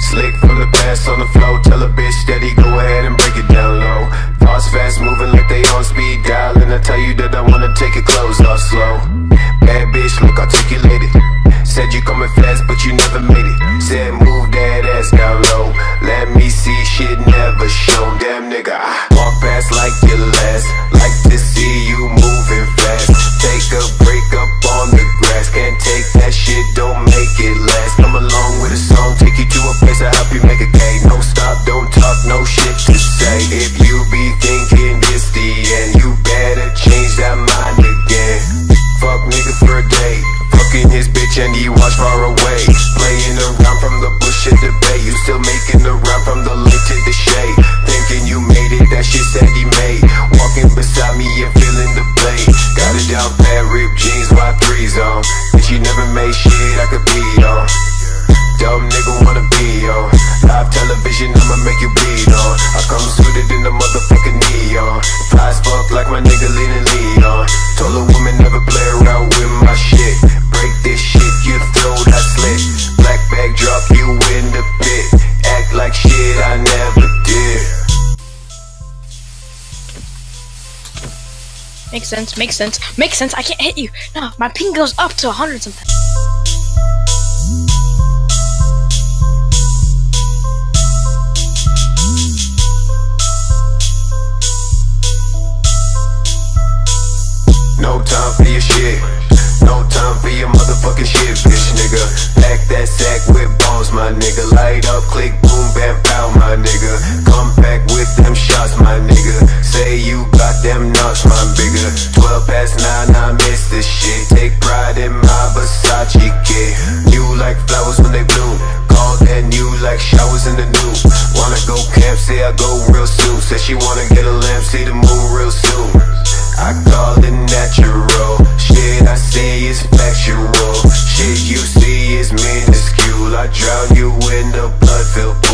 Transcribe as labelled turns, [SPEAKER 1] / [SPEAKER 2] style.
[SPEAKER 1] Slick from the past on the flow. Tell a bitch steady, go ahead and break it down low. Thoughts fast moving like they on speed dial. And I tell you that I wanna take your clothes off slow. Bad bitch, look articulated. Said you coming fast, but you never made it. Said move that ass down low. Let me see shit never shown. Damn nigga, I walk fast like your last. Like to see you moving fast. Take a break up on the grass. Can't take that shit, don't make it last. Come along with a song, take you to a place to help you make a K. No stop, don't talk, no shit to say. If you be thinking this the end, you better change that mind again. Fuck nigga for a day. Fucking his bitch and he watch far away. Playing around from the bush to the bay. You still making the round from the lake to the shade. Thinking you made it, that shit said he made. Walking beside me and feeling the blade. Got it down pat, ripped jeans, Y3s on. Bitch, you never made shit I could be on. Dumb nigga wanna be on. Live television, I'ma make you bleed on. I come suited in the motherfucking neon. Fly as fuck like my nigga leaning Leon. Told a woman never play around with my shit. Break this shit, you throw that slit. Black bag drop, you in the pit. Act like shit I never did.
[SPEAKER 2] Makes sense, makes sense, makes sense. I can't hit you. No, my ping goes up to 100 something.
[SPEAKER 1] No time for your shit. No time for your motherfucking shit, bitch nigga. Pack that sack with bombs, my nigga. Light up, click, boom, bam, pow, my nigga. Come back with them shots, my nigga. Say you got them nuts, my bigger. 12 past 9, I miss this shit. Take pride in my Versace kid. New like flowers when they bloom. Call that new like showers in the noon. Wanna go camp, say I go real soon. Said she wanna get a lamp, see the moon real soon. I call it natural. Shit I say is factual. Shit you see is minuscule. I drown you in the blood-filled